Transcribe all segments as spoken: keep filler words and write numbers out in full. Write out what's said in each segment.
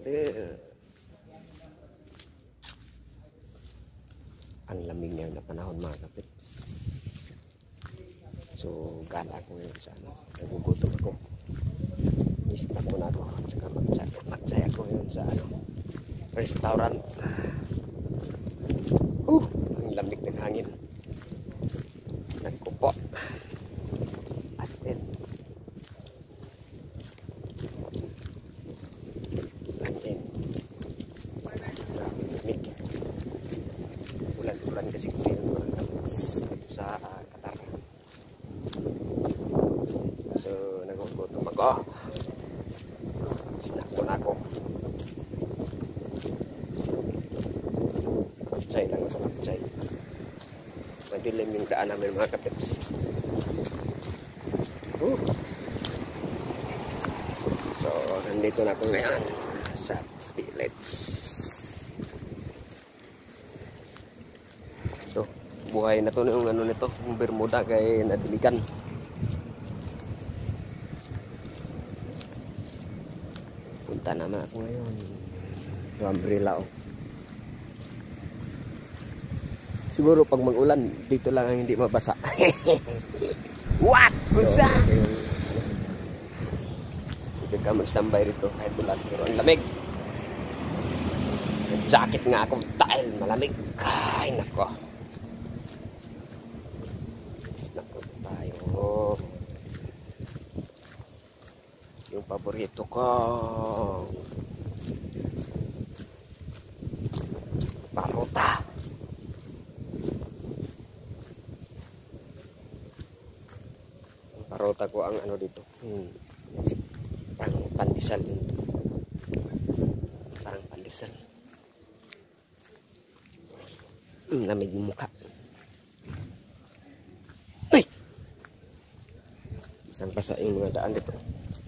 Eh, ang lamig ngayon na panahon mga kapit. So gala ako ngayon sa ano, nagugutom ako. I-snack muna ako at saka magsaya, magsaya ako ngayon sa ano, restaurant. Uh, ang lamig ng hangin. Nagkupo. As in. As in. Maraming lamig. Ulan-ulan kasi ko ngayon sa uh, Qatar. So, nagugutom ako. Snack ko na ako. Magchay lang ako, magchay. Madilim yung daan namin mga kapips. Uh. So, nandito na ako ngayon sa Pillets. Ito, buhay na to yung ano nito, yung Bermuda kay nadiligan. Punta naman ako ngayon sa umbrella oh. Siguro pag mag-ulan dito lang ang hindi mabasa. What? Busa! Dito ka mag-standby rito kahit ulan pero ang lamig. Nag-jacket nga ako dahil malamig. Ay nako. Nako tayo. Yung paborito ko. Paruta. Paruta ko ang ano dito. Hmm. Parang pandesal. Parang pandesal. Hmm, lamig yung mukha. Ay! Isang pasa yung mga daan dito.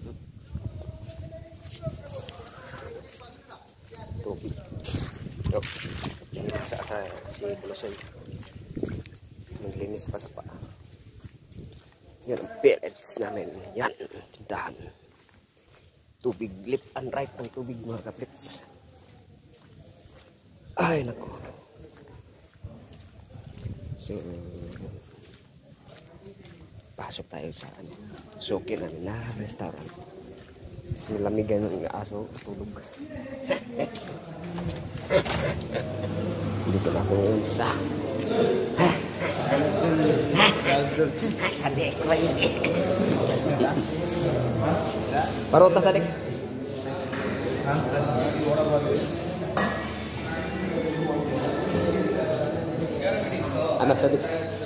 Tubig. Yo, linis sa sa si Bulusoy. Naglinis pa sa paa. Yan ang pellets namin. Yan, tindahan. Tubig, left and right ang tubig mga kaplips. Ay, nako. So, pasok tayo sa ano, suki namin na restaurant. Nilamigan ng aso, tulog. Dito na ako ngayon sa Sadik ko ini. Paruta sadik. Anak sadik.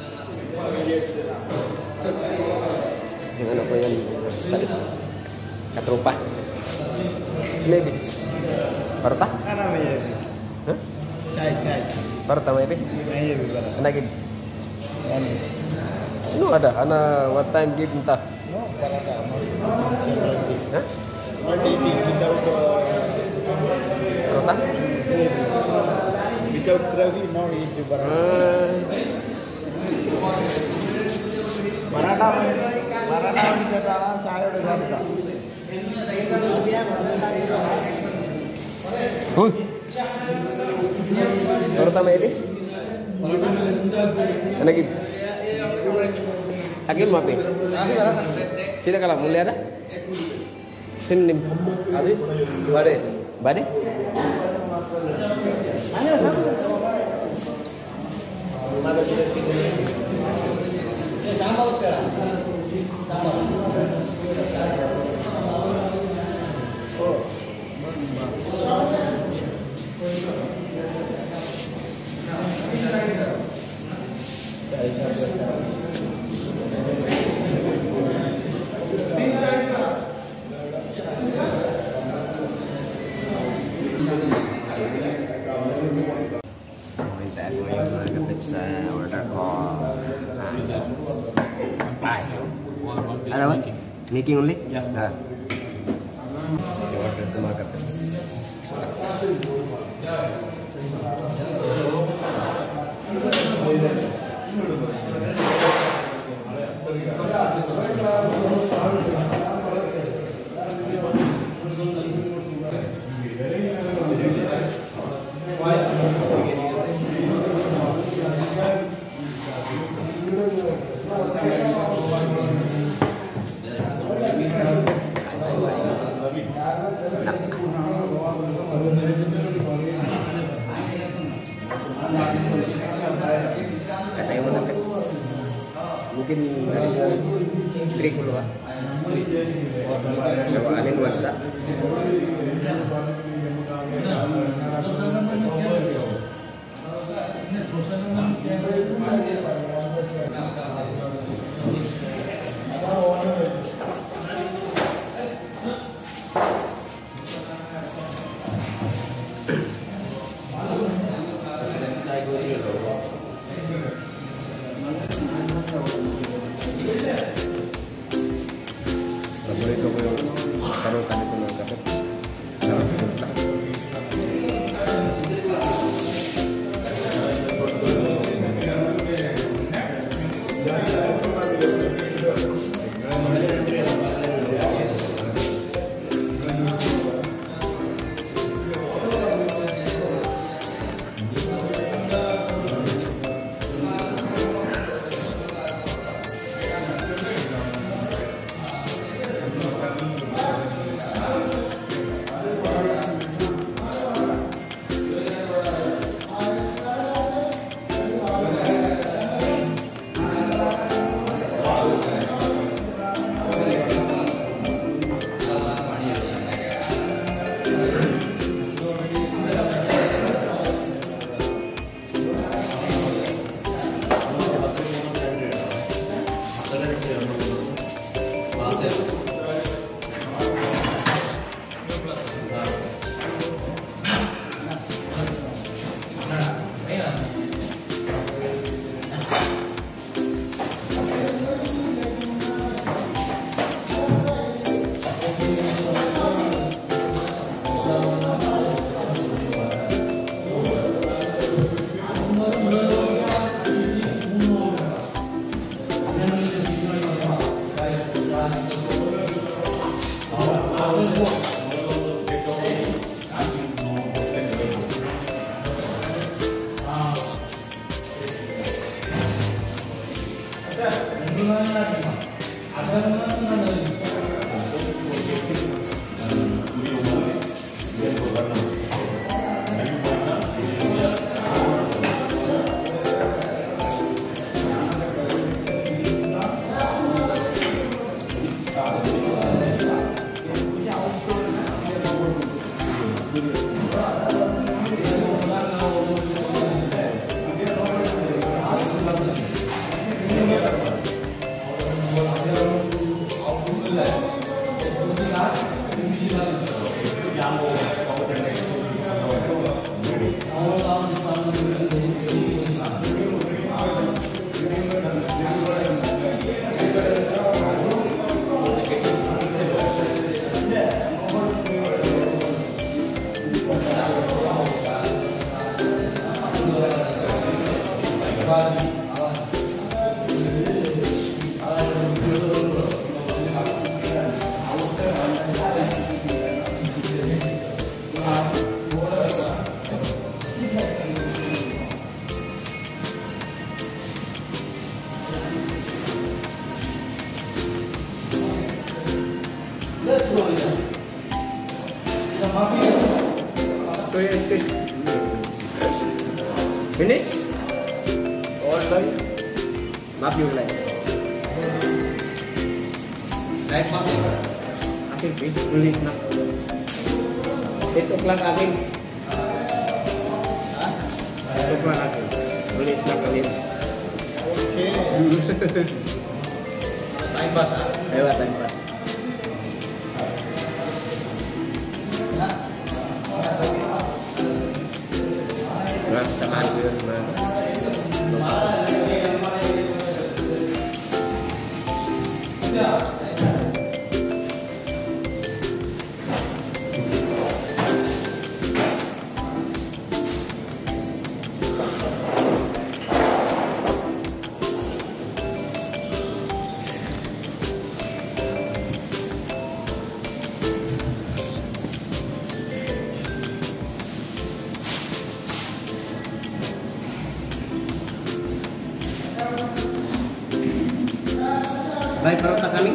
Yang ano ko yan sadik. Katrupa. Maybe. Paruta? Ano maybe? Huh? Chai chai. Paruta maybe? Maybe. Anagid. Sino ada? Ana what time give entah? No, parada. Hah? Without paruta? Without gravy, no eat parada. Parada, parada kita dalam saya udah dapat. Huh? Paruta maybe? Anagid. Akin mo api. Sino ka lang? Muli ada? Sino nim? Adi? Bade? Bade? Sa order ko ay ano ba? Making only? Yeah. Ah. Order ko mga kapips. mungkin dari trik dulu ah. Coba aneh nuansa. Finish? All by map you like. Like map you. Akhir pin tulis nak. Itu kelas akhir. Itu kelas akhir. Tulis nak kalian. Oke. Time pass ah. Lewat time pass. Sama dia baik perut kami.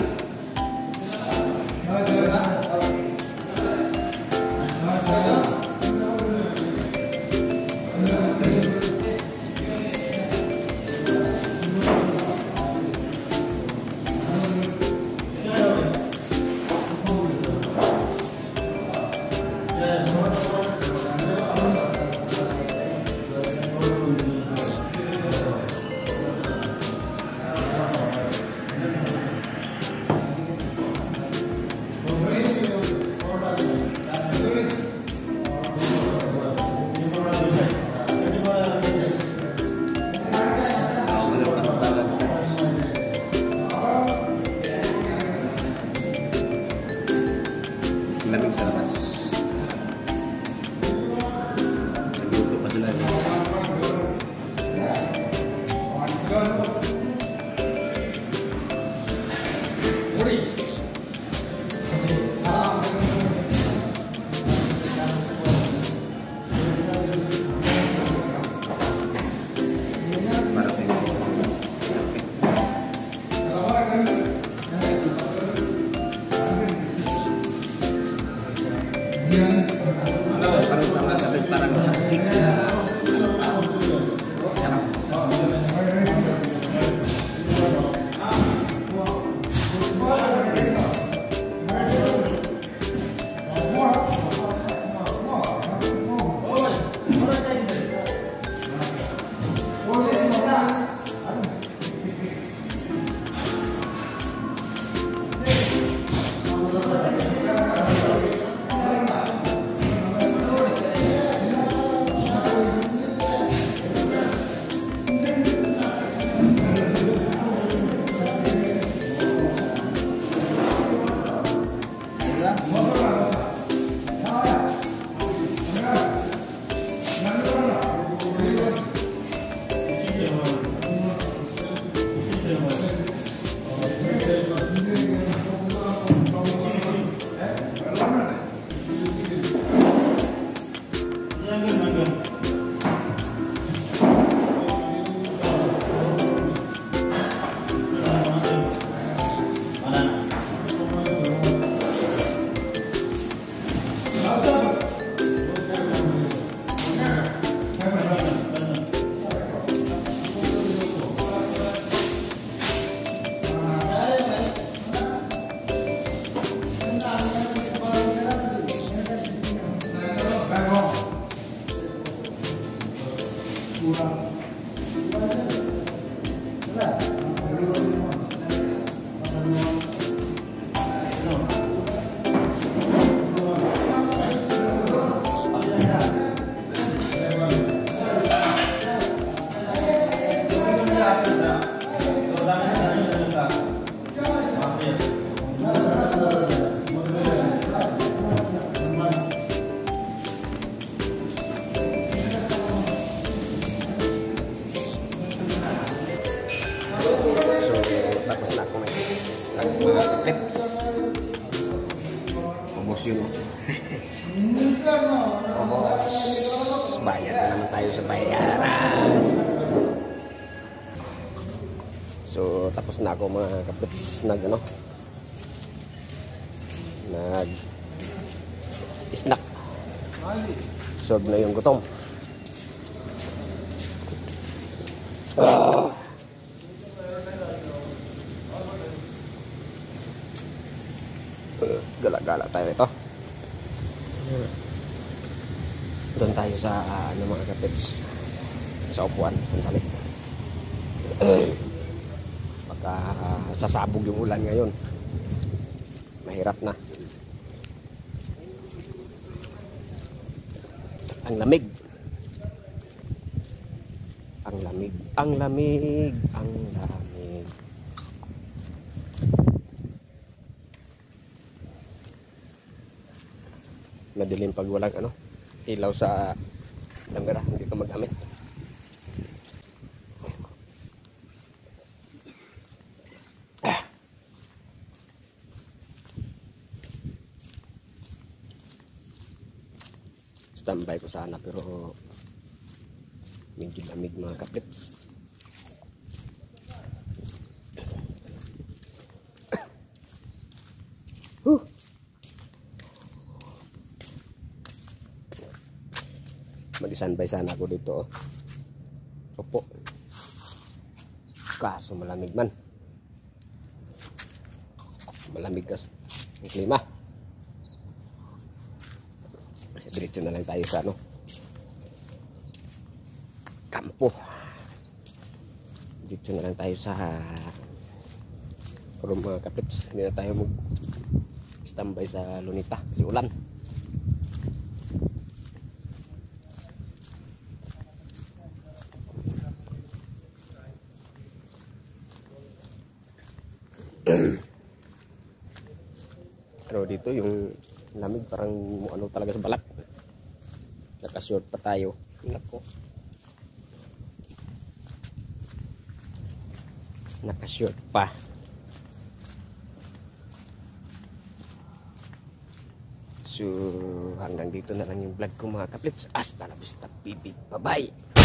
Tapos na ako may mga clips. Ubos yun. Ubos. Bayad na naman tayo sa bayaran. So tapos na ako mga clips. Nag ano. Nag snack. Solve na yung gutom. Ah. Gala-gala tayo ito. Doon tayo sa uh, ano mga kapits, sa upuan sandali. Baka uh, sasabog yung ulan ngayon. Mahirap na. Ang lamig. Ang lamig. Ang lamig. Ang lamig. Madilim pag walang ano, ilaw sa camera, hindi ko magamit. Ah. Standby ko sana pero medyo lamig mga kaplips. Huh. Mag-standby sana ako dito. Opo. Kaso malamig man. Malamig kas ang klima. Diretso na lang tayo sa ano, kampo. Diretso na lang tayo sa room mga kaplips. Hindi na tayo mag-standby sa Lunita kasi ulan. Pero dito yung lamig parang ano talaga sa balat. Nakashort pa tayo. Nako. Nakashort pa. So hanggang dito na lang yung vlog ko mga kaplips. Hasta la vista, baby. Bye bye.